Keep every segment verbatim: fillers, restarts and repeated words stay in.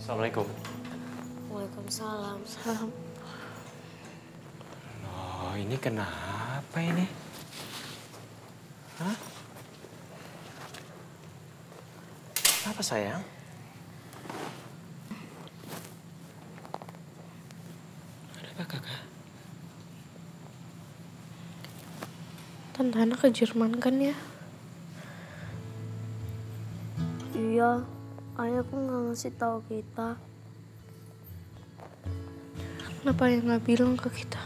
Assalamualaikum. Waalaikumsalam. Salam. Oh, ini kenapa ini? Hah? Apa sayang? Ada apa kakak? Tante Hana ke Jerman kan ya? Iya, ayahku nggak ngasih tahu kita. Kenapa ayah nggak bilang ke kita?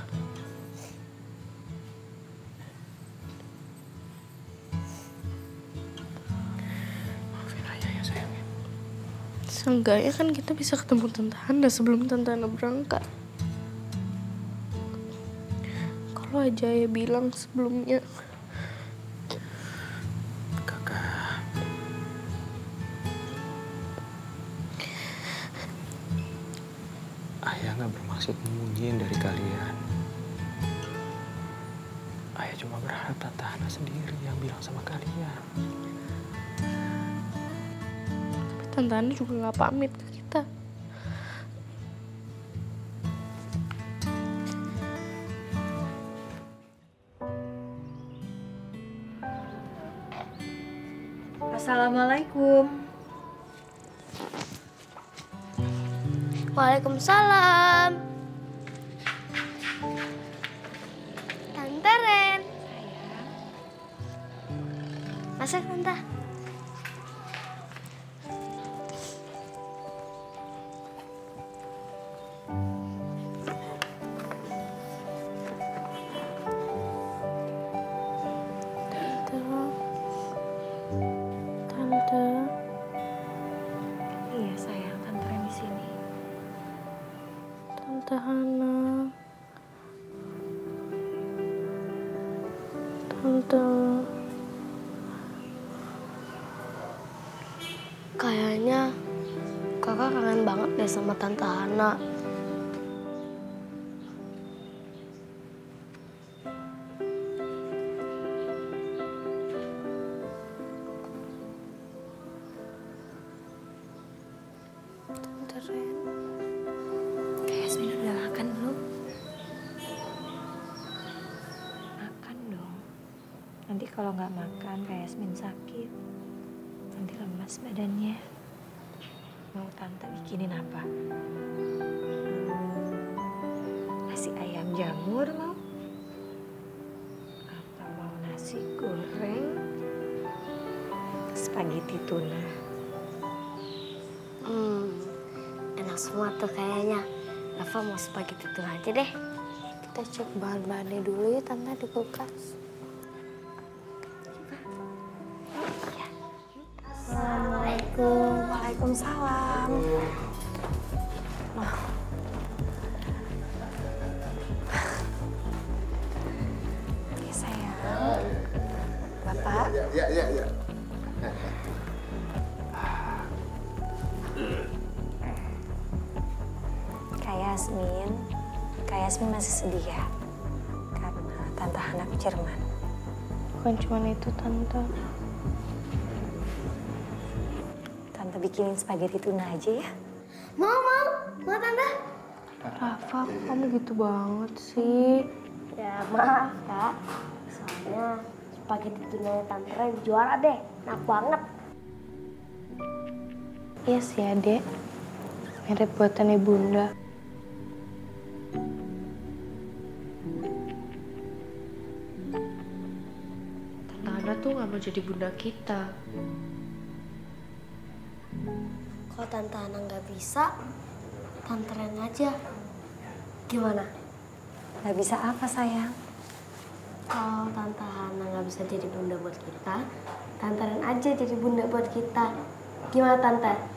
Maafin ayah ya sayang. Seenggaknya kan kita bisa ketemu Tante Hana sebelum Tante Hana berangkat. Kalau aja ayah bilang sebelumnya. Kakak. Ayah nggak bermaksud menyembunyiin dari kalian. Ayah cuma berharap Tante Hana sendiri yang bilang sama kalian. Tapi Tante Hana juga nggak pamit ke kita. Assalamualaikum. Waalaikumsalam. Tante Ren. Masuk, Tante. Tante. Tante. Iya sayang, Tante Ren di sini. Tante Hana. Tante. Kayaknya kakak kangen banget deh sama Tante Hana. Tante Ren. Kak Yasmin udah makan belum? Makan dong. Nanti kalau nggak makan, Kak Yasmin sakit. Nanti lemas badannya. Mau Tante bikinin apa? Nasi ayam jamur mau? Atau mau nasi goreng? Spaghetti tuna. Hmm, enak semua tuh kayaknya. Rafa mau spaghetti itu aja deh. Kita cek bahan-bahannya dulu ya Tante di kulkas. Assalamualaikum. Waalaikumsalam. Ya sayang. Bapak. Ya, ya, ya, ya. Kak Yasmin. Kak Yasmin masih sedih ya? Karena Tante Hana ke Jerman. Bukan cuma itu Tante. Tante bikinin spaghetti tuna aja ya. Mau, mau, mau Tante. Rafa, kamu gitu banget sih. Ya maaf kak, soalnya spaghetti tuna Tante Ren juara deh, enak banget. Iya sih adek. Mirip buatannya bunda. Tante Hana tuh gak mau jadi bunda kita. Kalau Tante Hana nggak bisa, Tante Ren aja. Gimana? Gak bisa apa sayang? Kalau Tante Hana nggak bisa jadi bunda buat kita, Tante Ren aja jadi bunda buat kita. Gimana Tante?